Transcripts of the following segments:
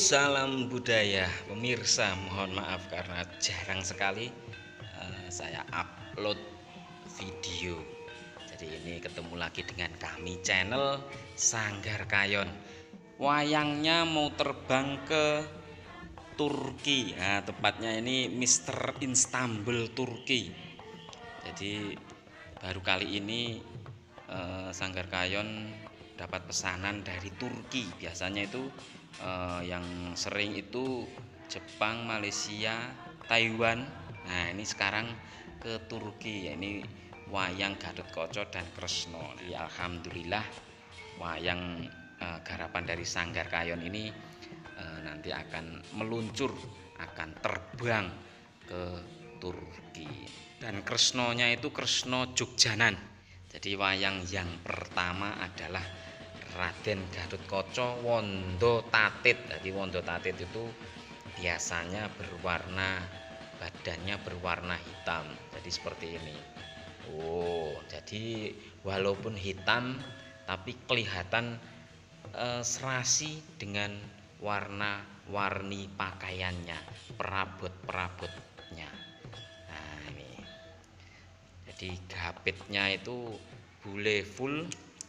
salam budaya pemirsa, mohon maaf karena jarang sekali saya upload video. Jadi ini ketemu lagi dengan kami channel Sanggar Kayon. Wayangnya mau terbang ke Turki, nah, tepatnya ini Mr. Istanbul Turki. Jadi baru kali ini Sanggar Kayon dapat pesanan dari Turki. Biasanya itu yang sering itu Jepang, Malaysia, Taiwan. Nah ini sekarang ke Turki, ya, ini wayang Gatotkaca dan Kresna. Nah, alhamdulillah wayang garapan dari Sanggar Kayon ini nanti akan meluncur, akan terbang ke Turki. Dan Kresnanya itu Kresna Jogjanan. Jadi wayang yang pertama adalah Raden Gatotkaca Wanda Tatit. Jadi Wanda Tatit itu biasanya berwarna, badannya berwarna hitam. Jadi seperti ini. Oh, jadi walaupun hitam tapi kelihatan serasi dengan warna-warni pakaiannya, perabot-perabotnya. Nah, ini. Jadi gapitnya itu bule full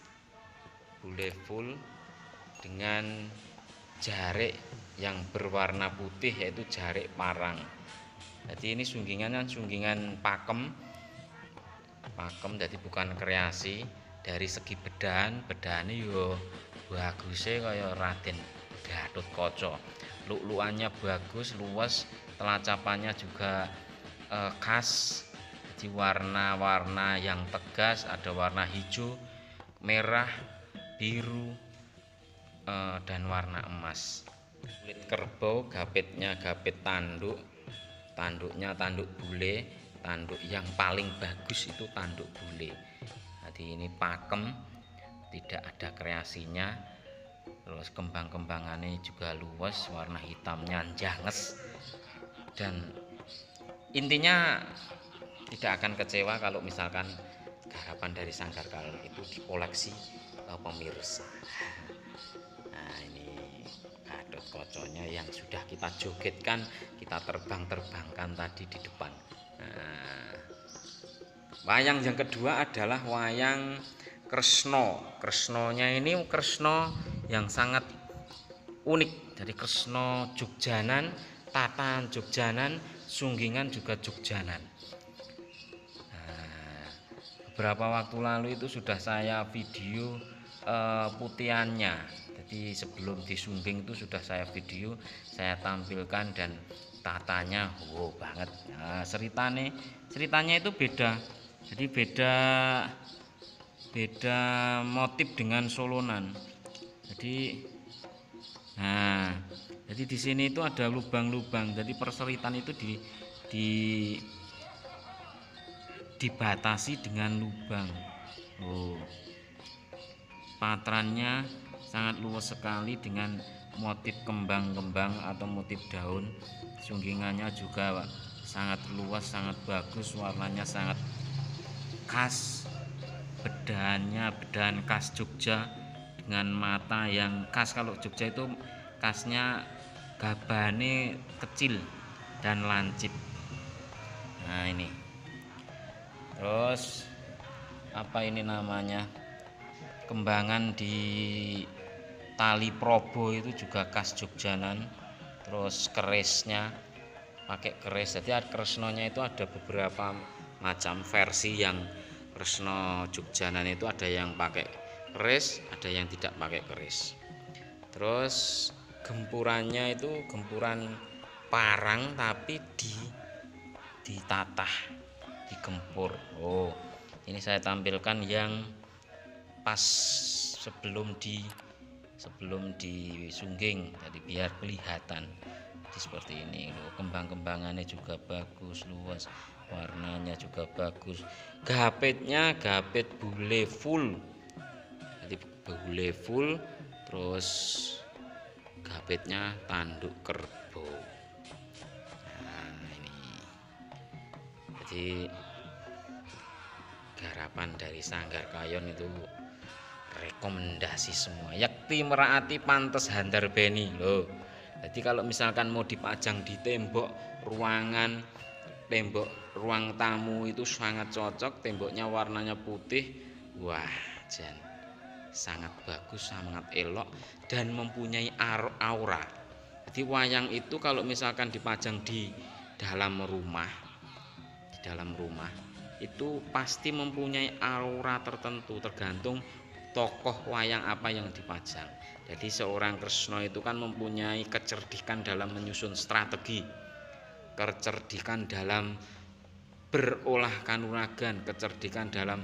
dengan jarik yang berwarna putih, yaitu jarik parang. Jadi ini sunggingan pakem, jadi bukan kreasi. Dari segi bedane yo bagusnya kaya Raden Gatotkaca. Luk-lukannya bagus, luas, telacapannya juga khas. Jadi warna-warna yang tegas, ada warna hijau, merah, biru, dan warna emas. Kulit kerbau, gapitnya gapit tanduk, tanduknya tanduk bule, tanduk yang paling bagus itu tanduk bule. Jadi ini pakem, tidak ada kreasinya. Terus kembang-kembangannya juga luas, warna hitamnya janges. Dan intinya tidak akan kecewa kalau misalkan garapan dari Sanggar Kayon itu dikoleksi pemirsa. Nah ini Gatotkaca-nya yang sudah kita jogetkan, kita terbangkan tadi di depan. Nah, wayang yang kedua adalah wayang Kresna. Kresnanya ini Kresna yang sangat unik. Jadi Kresna Jogjanan, tatahan Jogjanan, sunggingan juga Jogjanan. Beberapa waktu lalu itu sudah saya video putihannya. Jadi sebelum disungging itu sudah saya video, saya tampilkan dan tatanya wow banget. Nah, ceritanya itu beda. Jadi beda motif dengan solonan. Jadi jadi di sini itu ada lubang-lubang. Jadi perseritan itu dibatasi dengan lubang. Oh, patrannya sangat luas sekali dengan motif kembang-kembang atau motif daun. Sunggingannya juga sangat luas, sangat bagus, warnanya sangat khas. Bedahan khas Jogja dengan mata yang khas. Kalau Jogja itu khasnya gabane kecil dan lancip. Nah ini. Terus apa ini namanya, kembangan di tali probo itu juga khas Jogjanan. Terus kerisnya pakai keris. Jadi Kresnanya itu ada beberapa macam versi. Yang Kresna Jogjanan itu ada yang pakai keris, ada yang tidak pakai keris. Terus gempurannya itu gempuran parang tapi ditatah, digempur. Oh, ini saya tampilkan yang pas sebelum disungging, jadi biar kelihatan. Jadi seperti ini loh, kembang-kembangannya juga bagus, luas, warnanya juga bagus. Gapitnya gapit bule full. Jadi bule full, terus gapitnya tanduk kerbau. Jadi garapan dari Sanggar Kayon itu rekomendasi semua. Yakti meraati pantes handar beni loh. Jadi kalau misalkan mau dipajang di tembok ruangan, tembok ruang tamu itu sangat cocok, temboknya warnanya putih. Wah, jan sangat bagus, sangat elok dan mempunyai aura. Jadi wayang itu kalau misalkan dipajang di dalam rumah, itu pasti mempunyai aura tertentu tergantung tokoh wayang apa yang dipajang. Jadi seorang Kresna itu kan mempunyai kecerdikan dalam menyusun strategi, kecerdikan dalam berolah kanuragan, kecerdikan dalam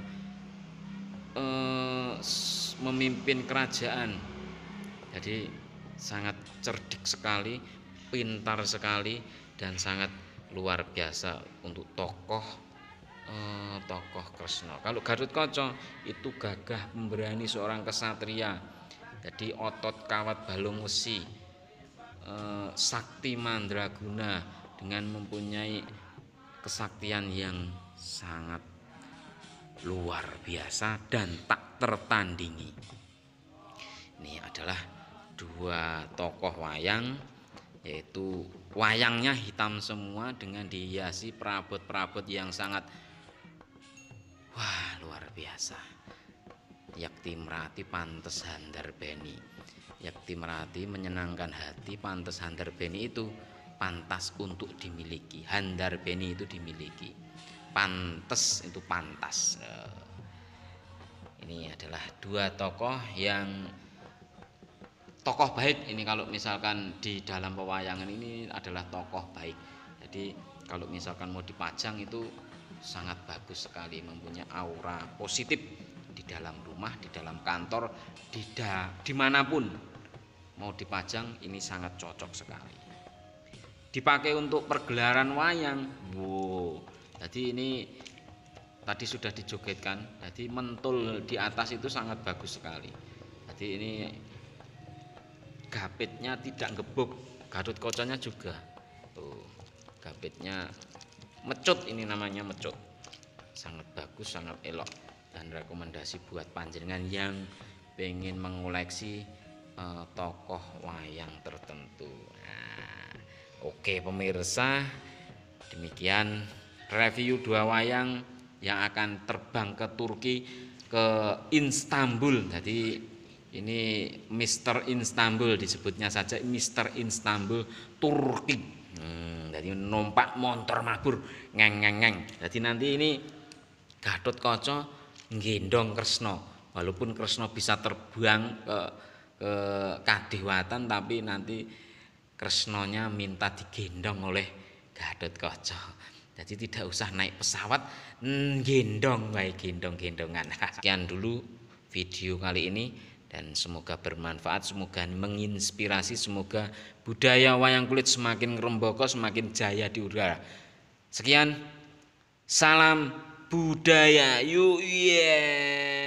memimpin kerajaan. Jadi sangat cerdik sekali, pintar sekali, dan sangat luar biasa untuk tokoh Kresna. Kalau Gatotkaca itu gagah pemberani, seorang kesatria. Jadi otot kawat balung wesi, sakti mandraguna dengan mempunyai kesaktian yang sangat luar biasa dan tak tertandingi. Ini adalah dua tokoh wayang, yaitu wayangnya hitam semua dengan dihiasi perabot-perabot yang sangat luar biasa. Yakti Merati pantes handarbeni. Yakti Merati menyenangkan hati, pantes handarbeni itu pantas untuk dimiliki. Handarbeni itu dimiliki. Pantes itu pantas. Ini adalah dua tokoh yang tokoh baik. Ini kalau misalkan di dalam pewayangan ini adalah tokoh baik. Jadi kalau misalkan mau dipajang itu sangat bagus sekali, mempunyai aura positif di dalam rumah, di dalam kantor, dimanapun mau dipajang ini sangat cocok sekali. Dipakai untuk pergelaran wayang. Jadi ini tadi sudah dijogetkan, jadi mentul di atas itu sangat bagus sekali. Jadi ini gapitnya tidak gebuk, Gatotkaca-nya juga. Tuh, gapitnya mecut, ini namanya mecut. Sangat bagus, sangat elok, dan rekomendasi buat panjenengan yang pengen mengoleksi tokoh wayang tertentu. Oke pemirsa, demikian review dua wayang yang akan terbang ke Turki, ke Istanbul. Jadi ini Mister Istanbul disebutnya saja, Mister Istanbul Turki. Jadi numpak motor mabur ngeng. Jadi nanti ini Gatotkaca nggendong Kresna, walaupun Kresna bisa terbang ke kadewatan, tapi nanti Kresnanya minta digendong oleh Gatotkaca. Jadi tidak usah naik pesawat, gendong baik, gendongan. Sekian dulu video kali ini, dan semoga bermanfaat, semoga menginspirasi, semoga budaya wayang kulit semakin ngrembaka, semakin jaya di udara. Sekian, salam budaya, yuk.